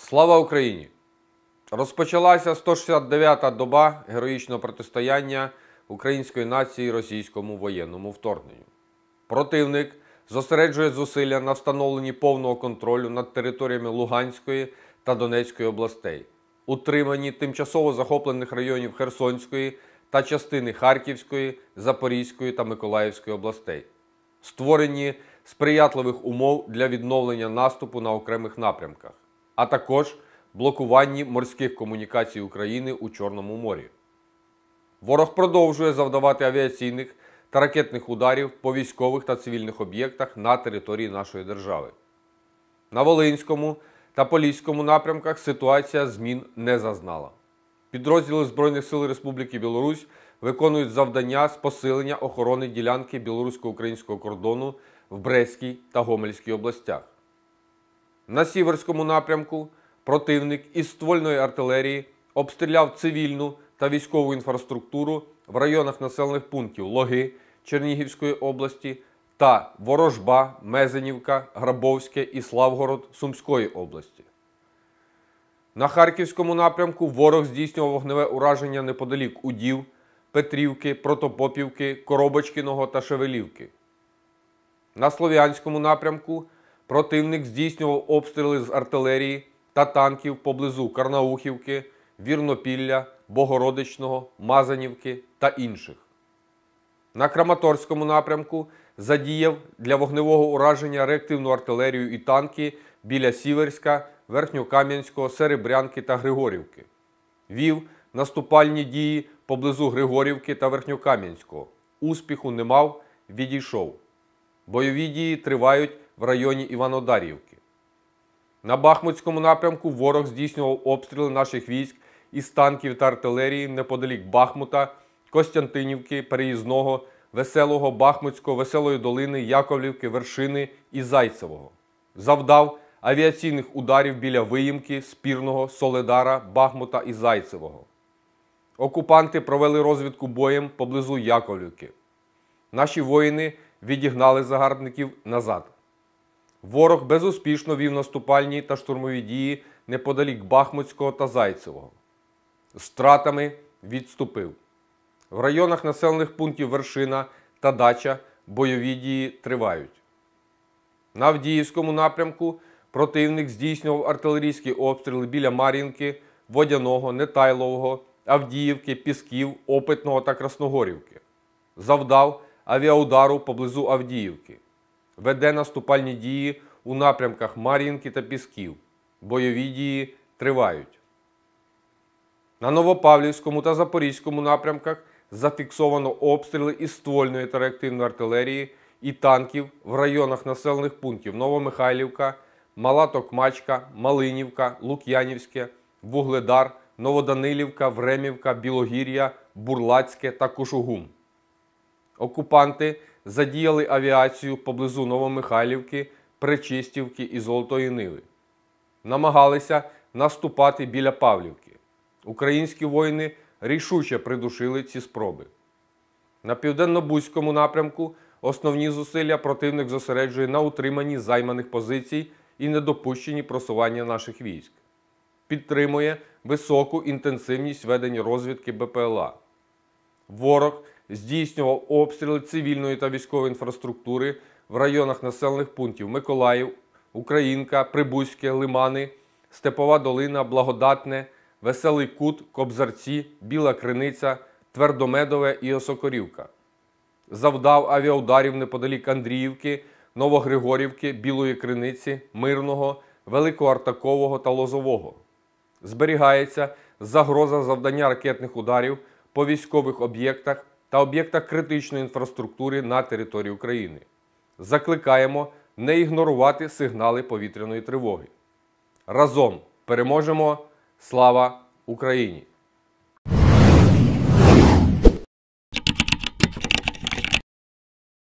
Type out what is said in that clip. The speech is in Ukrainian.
Слава Україні! Розпочалася 169-та доба героїчного протистояння української нації російському воєнному вторгненню. Противник зосереджує зусилля на встановленні повного контролю над територіями Луганської та Донецької областей, утриманні тимчасово захоплених районів Херсонської та частини Харківської, Запорізької та Миколаївської областей, створенні сприятливих умов для відновлення наступу на окремих напрямках, а також блокуванні морських комунікацій України у Чорному морі. Ворог продовжує завдавати авіаційних та ракетних ударів по військових та цивільних об'єктах на території нашої держави. На Волинському та Поліському напрямках ситуація змін не зазнала. Підрозділи Збройних сил Республіки Білорусь виконують завдання з посилення охорони ділянки білорусько-українського кордону в Брестській та Гомельській областях. На Сіверському напрямку противник із ствольної артилерії обстріляв цивільну та військову інфраструктуру в районах населених пунктів Логи Чернігівської області та Ворожба, Мезенівка, Грабовське і Славгород Сумської області. На Харківському напрямку ворог здійснював вогневе ураження неподалік Удів, Петрівки, Протопопівки, Коробочкиного та Шевелівки. На Слов'янському напрямку противник здійснював обстріли з артилерії та танків поблизу Карнаухівки, Вірнопілля, Богородичного, Мазанівки та інших. На Краматорському напрямку задіяв для вогневого ураження реактивну артилерію і танки біля Сіверська, Верхньокам'янського, Серебрянки та Григорівки. Вів наступальні дії поблизу Григорівки та Верхньокам'янського. Успіху не мав, відійшов. Бойові дії тривають в районі Іванодарівки. На Бахмутському напрямку ворог здійснював обстріли наших військ із танків та артилерії неподалік Бахмута, Костянтинівки, Переїзного, Веселого, Бахмутського, Веселої Долини, Яковлівки, Вершини і Зайцевого. Завдав авіаційних ударів біля Виїмки, Спірного, Соледара, Бахмута і Зайцевого. Окупанти провели розвідку боєм поблизу Яковлівки. Наші воїни відігнали загарбників назад. Ворог безуспішно вів наступальні та штурмові дії неподалік Бахмутського та Зайцевого. З втратами відступив. В районах населених пунктів Вершина та Дача бойові дії тривають. На Авдіївському напрямку противник здійснював артилерійські обстріли біля Мар'їнки, Водяного, Нетайлового, Авдіївки, Пісків, Опитного та Красногорівки. Завдав авіаудару поблизу Авдіївки. Веде наступальні дії у напрямках Мар'їнки та Пісків. Бойові дії тривають. На Новопавлівському та Запорізькому напрямках зафіксовано обстріли із ствольної та реактивної артилерії і танків в районах населених пунктів Новомихайлівка, Мала Токмачка, Малинівка, Лук'янівське, Вугледар, Новоданилівка, Времівка, Білогір'я, Бурлацьке та Кушугум. Окупанти задіяли авіацію поблизу Новомихайлівки, Пречистівки і Золотої Ниви. Намагалися наступати біля Павлівки. Українські воїни рішуче придушили ці спроби. На Південно-Бузькому напрямку основні зусилля противник зосереджує на утриманні займаних позицій і недопущенні просування наших військ. Підтримує високу інтенсивність ведення розвідки БПЛА. Ворог здійснював обстріли цивільної та військової інфраструктури в районах населених пунктів Миколаїв, Українка, Прибузьке, Лимани, Степова Долина, Благодатне, Веселий Кут, Кобзарці, Біла Криниця, Твердомедове і Осокорівка. Завдав авіаударів неподалік Андріївки, Новогригорівки, Білої Криниці, Мирного, Великоартакового та Лозового. Зберігається загроза завдання ракетних ударів по військових об'єктах та об'єктах критичної інфраструктури на території України. Закликаємо не ігнорувати сигнали повітряної тривоги. Разом переможемо! Слава Україні!